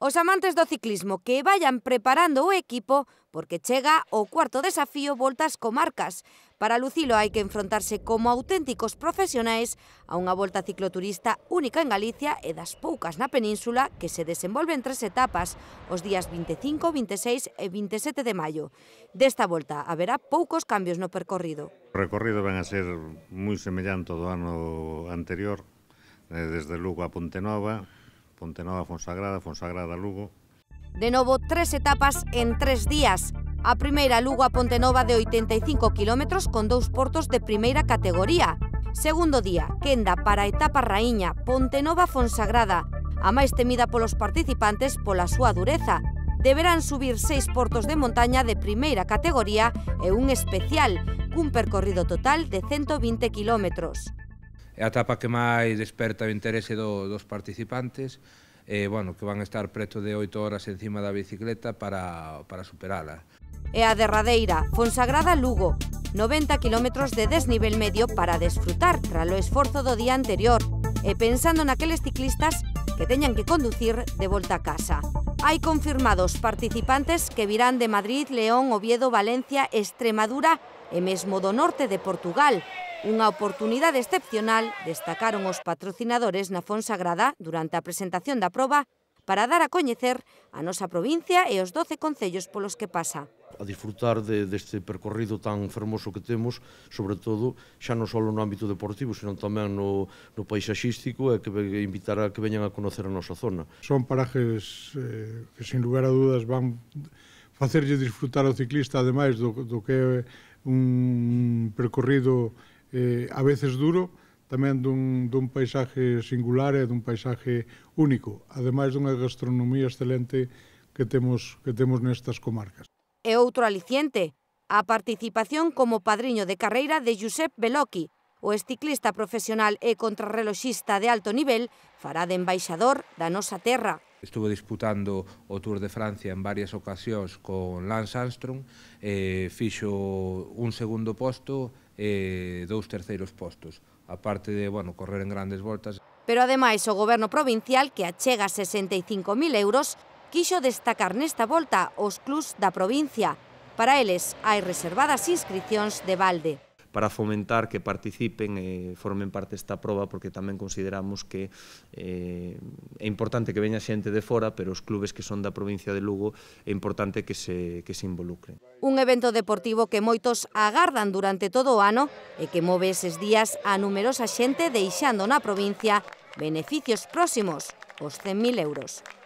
Os amantes do ciclismo que vayan preparando o equipo porque chega o cuarto desafío Volta ás Comarcas. Para lucilo hai que enfrontarse como auténticos profesionais a unha volta cicloturista única en Galicia e das poucas na península que se desenvolve en 3 etapas, os días 25, 26 e 27 de maio. Desta volta haberá poucos cambios no percorrido. O recorrido ven a ser moi semellante ao do ano anterior, desde Lugo a Pontenova, Fonsagrada, Lugo. De novo, 3 etapas en 3 días. A primeira, Lugo a Pontenova, de 85 km con 2 portos de primeira categoría. Segundo día, quenda para a etapa raíña, Pontenova Fonsagrada, a máis temida polos participantes pola súa dureza. Deberán subir 6 portos de montaña de primeira categoría e un especial, cun percorrido total de 120 km. É a etapa que máis desperta o interese dos participantes, que van estar preto de 8 horas encima da bicicleta para superala. E a derradeira, Fonsagrada-Lugo, 90 km de desnivel medio para desfrutar tras o esforzo do día anterior e pensando naqueles ciclistas que teñan que conducir de volta a casa. Hai confirmados participantes que virán de Madrid, León, Oviedo, Valencia, Extremadura e mesmo do norte de Portugal. Unha oportunidade excepcional, destacaron os patrocinadores na Fonsagrada durante a presentación da proba para dar a coñecer a nosa provincia e os 12 concellos polos que pasa. A disfrutar deste percorrido tan fermoso que temos, sobre todo, xa non só no ámbito deportivo, senón tamén no paisaxístico e que invitar a que veñan a conocer a nosa zona. Son parajes que, sin lugar a dúdas, van facerlle disfrutar ao ciclista, ademais do que é un percorrido a veces duro, tamén dun paisaje singular e dun paisaje único, ademais dunha gastronomía excelente que temos nestas comarcas. E outro aliciente, a participación como padriño de carreira de Josep Belocchi, o exciclista profesional e contrarreloxista de alto nivel, fará de embaixador da nosa terra. Estuvo disputando o Tour de Francia en varias ocasións con Lance Armstrong, fixo un segundo posto e 2 terceiros postos, aparte de correr en grandes voltas. Pero ademais o goberno provincial, que achega 65.000 euros, quixo destacar nesta volta os clubs da provincia. Para eles hai reservadas inscricións de balde. Para fomentar que participen e formen parte desta proba, porque tamén consideramos que é importante que veña xente de fora, pero os clubes que son da provincia de Lugo é importante que se involucren. Un evento deportivo que moitos agardan durante todo o ano e que move eses días a numerosa xente deixando na provincia beneficios próximos, os 100.000 euros.